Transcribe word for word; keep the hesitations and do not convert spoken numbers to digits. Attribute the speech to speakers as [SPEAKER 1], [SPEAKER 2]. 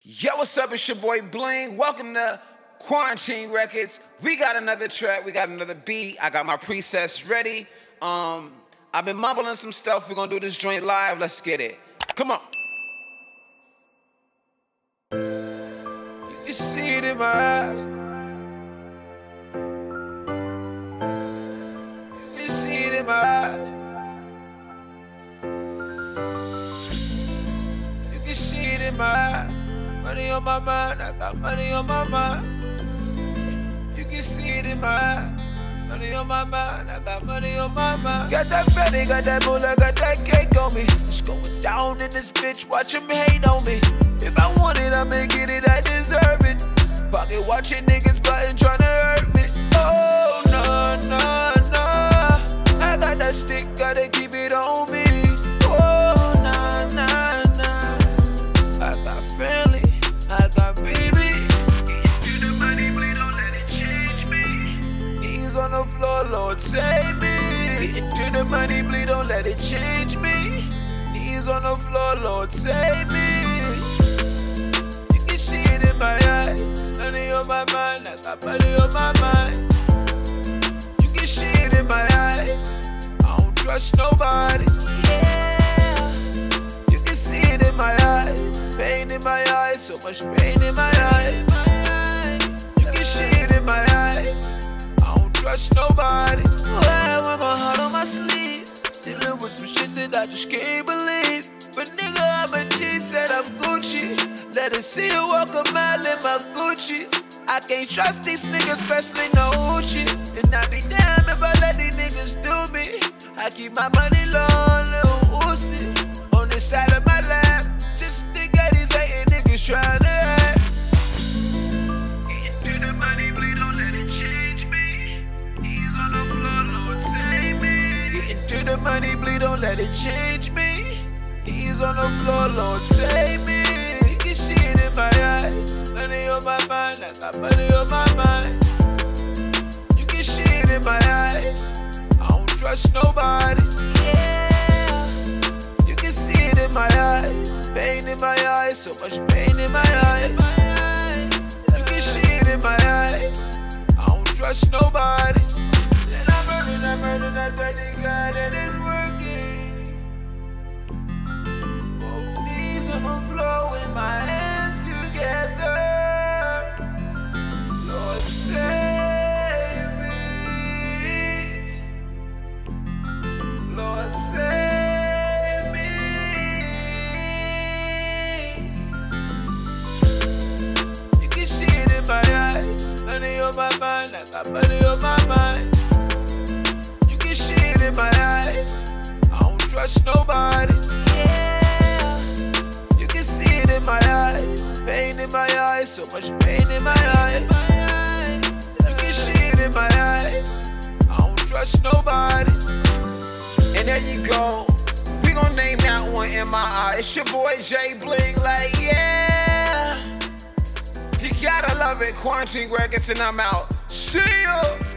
[SPEAKER 1] Yo, what's up? It's your boy Bling. Welcome to Quarantine Records. We got another track. We got another beat. I got my presets ready. Um, I've been mumbling some stuff. We're gonna do this joint live. Let's get it. Come on. You can see it in my eyes. You can see it in my eyes. You can see it in my eyes. Money on my mind, I got money on my mind. You can see it in my eye. Money on my mind, I got money on my mind. Got that belly, got that moolah, got that cake on me. It's going down in this bitch, watch him hate on me. If I want it, I'ma get it, I deserve it. Pocket watching niggas plotting, tryna hurt me. Oh, no, no, no. I got that stick, gotta keep it on me. Oh, nah, nah, nah. I got family. I got babies. You the money, please don't let it change me. Knees on the floor, Lord save me. Into the money, please don't let it change me. Knees on the floor, Lord save me. You can see it in my eyes. Money on my mind, I got money on my mind. You can see it in my eyes. I don't trust nobody. Yeah. You can see it in my eyes. Pain in my eyes, so much pain in my eyes. You can see it in my eyes. I don't trust nobody. Well, I wear my heart on my sleeve, dealing with some shit that I just can't believe. But nigga, I'm a G, said I'm Gucci. Let her see you walk a mile in my Gucci's. I can't trust these niggas, especially no Uchi. And I be damn if I let these niggas do me. I keep my money low, little Uzi, on the side of my lap. Trying to act. Into the money, please don't let it change me. Knees on the floor, Lord save me. Get into the money, please don't let it change me. Knees on the floor, Lord save me. You can see it in my eyes. Money on my mind, I got money on my mind. You can see it in my eyes. I don't trust nobody. Yeah. You can see it in my eyes. Pain in my eyes, so much pain in my eyes. You can see it in my eyes. I don't trust nobody. Then I'm murdering, I'm murdering that dirty guy that is working. Both knees on the floor with my hands together. Lord save me. Lord save me. Money on my mind, I got money on my mind. You can see it in my eyes. I don't trust nobody. Yeah. You can see it in my eyes. Pain in my eyes, so much pain in my eyes. You can see it in my eyes. I don't trust nobody. And there you go. We gon' name that one in my eye. It's your boy Jay Bling, like yeah. You gotta love it. Quarantine Records, and I'm out. See ya.